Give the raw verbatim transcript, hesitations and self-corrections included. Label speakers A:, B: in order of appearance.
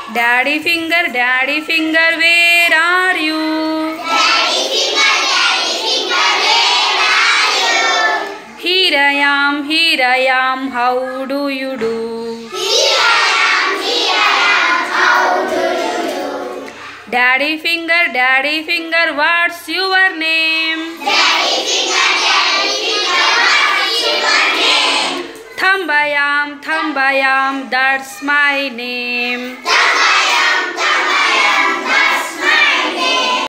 A: Daddy finger, daddy finger, where are you?
B: Daddy finger, daddy finger, where are you?
A: Here I am, here I am, how do you do?
B: Here I am, here I am, how do you do?
A: Daddy finger, daddy finger, what's your name?
B: Daddy finger, daddy finger, what's your name?
A: Thambayam, Thambayam, that's my name.
B: Thambayam.